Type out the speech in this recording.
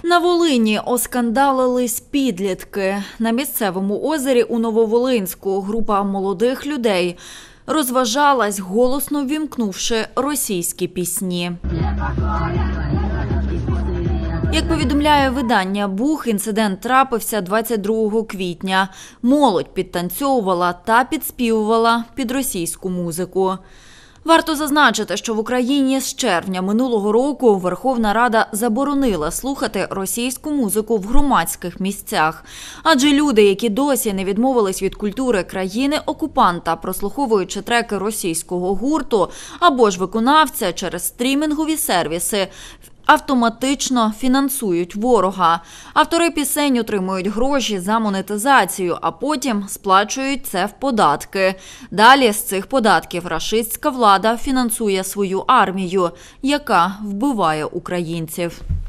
На Волині оскандалились підлітки. На місцевому озері у Нововолинську група молодих людей розважалась, голосно ввімкнувши російські пісні. Як повідомляє видання «Бух», інцидент трапився 22 квітня. Молодь підтанцьовувала та підспівувала під російську музику. Варто зазначити, що в Україні з червня минулого року Верховна Рада заборонила слухати російську музику в громадських місцях. Адже люди, які досі не відмовились від культури країни-окупанта, прослуховуючи треки російського гурту або ж виконавця через стрімінгові сервіси, автоматично фінансують ворога. Автори пісень отримують гроші за монетизацію, а потім сплачують це в податки. Далі з цих податків рашистська влада фінансує свою армію, яка вбиває українців.